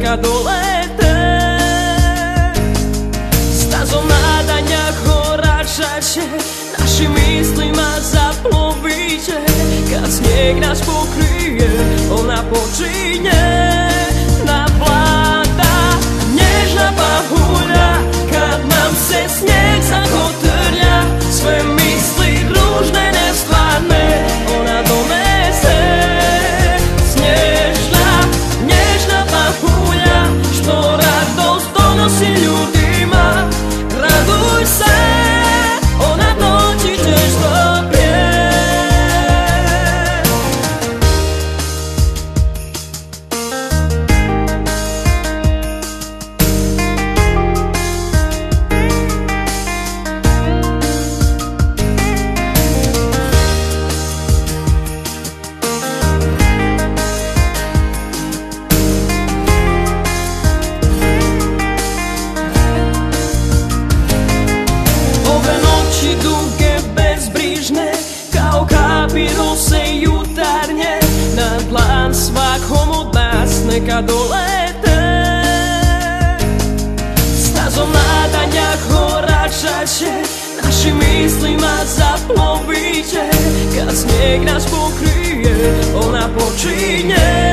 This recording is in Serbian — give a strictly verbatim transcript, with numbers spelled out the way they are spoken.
neka dolete. Stazom nadanja koračat će, našim mislima zaplovit će. Kad snijeg nas pokrije, ona počinje naplata. Nježna pahulja, kad nam se snijeg zakotrlja, sve misli ružne, nestvarne ona donese. Snježna, nježna pahulja, što radost donosi ljudima. Raduj se, ona doći će što prije. Duge, bezbrižne, kao kapi rose jutarnje, na dlan svakom od nas neka dolete. Stazom nadanja koračat će, našim mislima zaplovit će. Kad snijeg nas pokrije, ona počinje